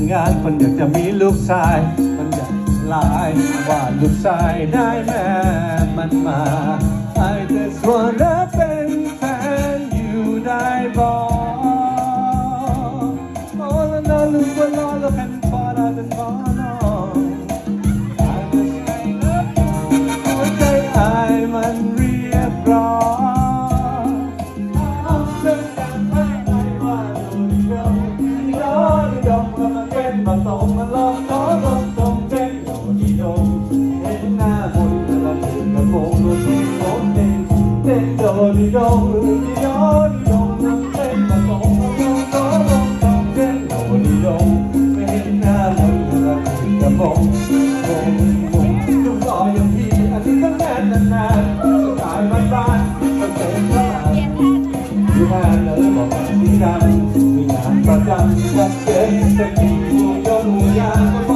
งานมันอยากจะมีลูกชายมันอยากลายว่าลูกชายได้แม่มันมา I just wanna เป็นแฟนอยู่ได้บ่โอ้แล้วน้องลูกว่าล้อแล้วแผ่นฟ้าเราเป็นบ่อน้องหัวใจอายมันเรียกร้องเดินทางไปไหนว่าดูดีดงแล้วมันเป็นมาตรงมาลองน้องลงตรงเป็นโดดีดงเห็นหน้าบุญแล้วถึงกระโปรงดูที่ผมเป็นโดดีดงดีดงดีดงมันเป็นมาตรงมาลองน้องลงตรงเป็นโดดีดงไม่เห็นหน้าบุญแล้วถึงกระโปรงลูกรออย่างพี่อาทิตย์ตั้งนานจะตายบ้านมันเป็นพระที่แทนเลยบอกว่าสีดำมีงานประจำชัดเจนจะมีผู้ยกมือยาง